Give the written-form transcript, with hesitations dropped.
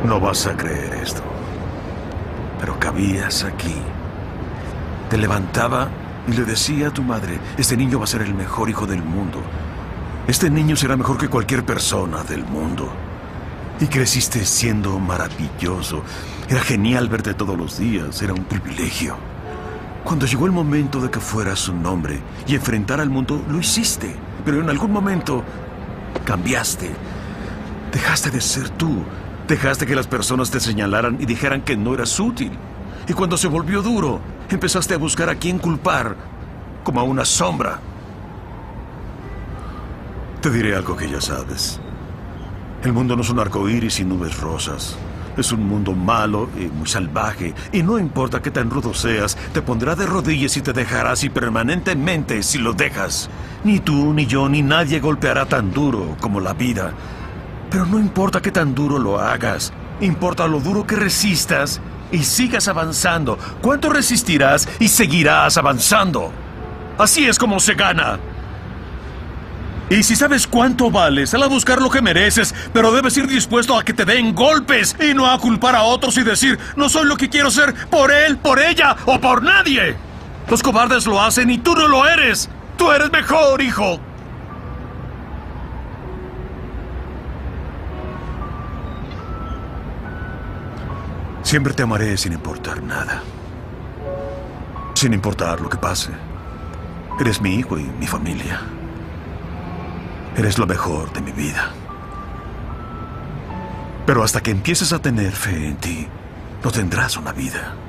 No vas a creer esto, pero cabías aquí. Te levantaba y le decía a tu madre, este niño va a ser el mejor hijo del mundo. Este niño será mejor que cualquier persona del mundo. Y creciste siendo maravilloso. Era genial verte todos los días, era un privilegio. Cuando llegó el momento de que fueras un hombre y enfrentar al mundo, lo hiciste. Pero en algún momento cambiaste. Dejaste de ser tú. Dejaste que las personas te señalaran y dijeran que no eras útil. Y cuando se volvió duro, empezaste a buscar a quién culpar, como a una sombra. Te diré algo que ya sabes. El mundo no es un arcoíris y nubes rosas. Es un mundo malo y muy salvaje. Y no importa qué tan rudo seas, te pondrá de rodillas y te dejará así permanentemente si lo dejas. Ni tú, ni yo, ni nadie golpeará tan duro como la vida. Pero no importa qué tan duro lo hagas. Importa lo duro que resistas y sigas avanzando. ¿Cuánto resistirás y seguirás avanzando? Así es como se gana. Y si sabes cuánto vales, sal a buscar lo que mereces, pero debes ir dispuesto a que te den golpes y no a culpar a otros y decir, no soy lo que quiero ser por él, por ella o por nadie. Los cobardes lo hacen y tú no lo eres. Tú eres mejor, hijo. Siempre te amaré sin importar nada. Sin importar lo que pase. Eres mi hijo y mi familia. Eres lo mejor de mi vida. Pero hasta que empieces a tener fe en ti, no tendrás una vida.